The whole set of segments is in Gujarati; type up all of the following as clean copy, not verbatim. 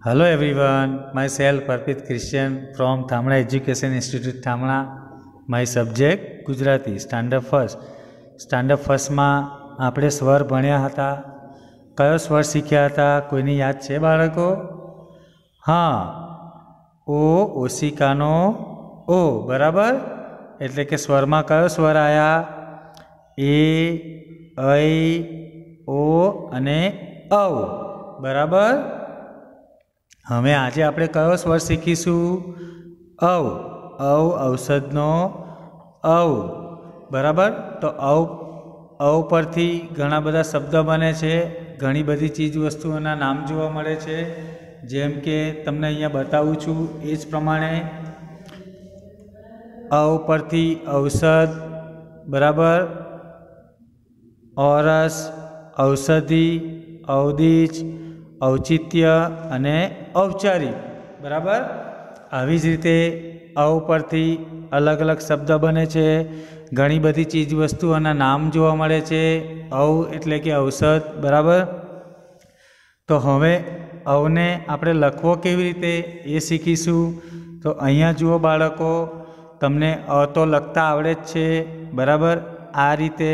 Hello everyone, myself Arpit Christian from Thamla Education Institute Thamla. My subject Gujarati Standard First. Standard First માં આપણે સ્વર ભણ્યા હતા. કયો સ્વર શીખ્યા હતા? કોઈની યાદ છે બાળકો? હા, ઓ ઓશિકાનો ઓ, બરાબર. એટલે કે સ્વરમાં કયો સ્વર આવ્યા? એ, ઐ, ઓ અને ઔ, બરાબર. હવે આજે આપણે કયો સ્વર શીખીશું? ઔ. ઔ ઔષધનો ઔ, બરાબર. તો ઔ પરથી ઘણા બધા શબ્દ બને છે, ઘણી બધી ચીજ વસ્તુઓના નામ જોવા મળે છે. જેમ કે તમને અહીંયા બતાવું છું એ જ પ્રમાણે ઔ પરથી ઔષધ, બરાબર, ઓરસ, ઔષધિ, ઔદિચ, ઔચિત્ય અને ઔપચારિક, બરાબર. આવી જ રીતે ઔ પરથી અલગ અલગ શબ્દ બને છે, ઘણી બધી ચીજ વસ્તુઓના નામ જોવા મળે છે. ઔ એટલે કે ઔષધ, બરાબર. તો હવે ઔને આપણે લખવો કેવી રીતે એ શીખીશું. તો અહીંયા જુઓ બાળકો, તમને અ તો લખતા આવડે જ છે, બરાબર. આ રીતે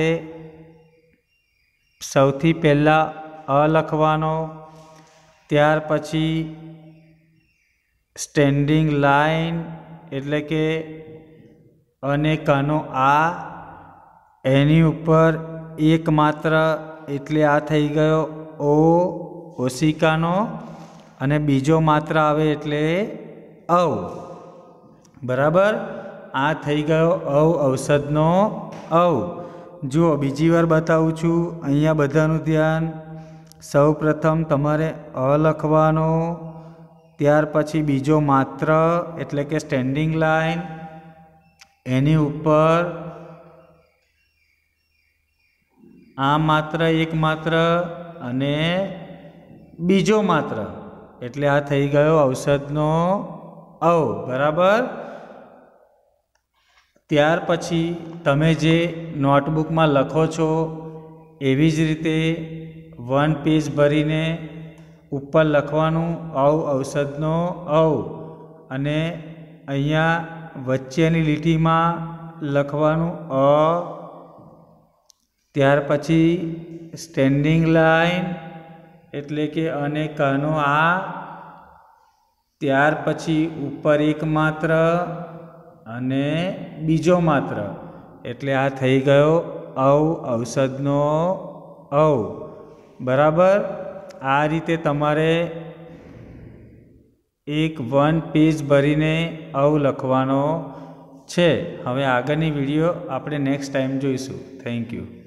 સૌથી પહેલાં અ લખવાનો, ત્યાર પછી સ્ટેન્ડિંગ લાઇન એટલે કે અને કાનો આ, એની ઉપર એક માત્ર એટલે આ થઈ ગયો ઓ ઓશિકાનો, અને બીજો માત્ર આવે એટલે ઔ, બરાબર. આ થઈ ગયો ઔ ઔષધનો ઔ. જુઓ બીજી વાર બતાવું છું, અહીંયા બધાનું ધ્યાન. સૌ પ્રથમ તમારે અ લખવાનો, ત્યાર પછી બીજો માત્ર એટલે કે સ્ટેન્ડિંગ લાઇન, એની ઉપર આ માત્ર એક માત્ર અને બીજો માત્ર એટલે આ થઈ ગયો ઔષધનો ઔ, બરાબર. ત્યાર પછી તમે જે નોટબુકમાં લખો છો એવી જ રીતે 1 પેજ ભરીને ઉપર લખવાનું ઔ ઔષધનો ઔ, અને અહીંયા વચ્ચેની લીટીમાં લખવાનું અ, ત્યાર પછી સ્ટેન્ડિંગ લાઇન એટલે કે અને કાનો આ, ત્યાર પછી ઉપર એક માત્ર અને બીજો માત્ર એટલે આ થઈ ગયો ઔ ઔષધનો ઔ, બરાબર. આ રીતે તમારે 1 પેજ ભરીને ઔ લખવાનો છે. હવે આગળની વિડીયો આપણે નેક્સ્ટ ટાઈમ જોઈશું. Thank you.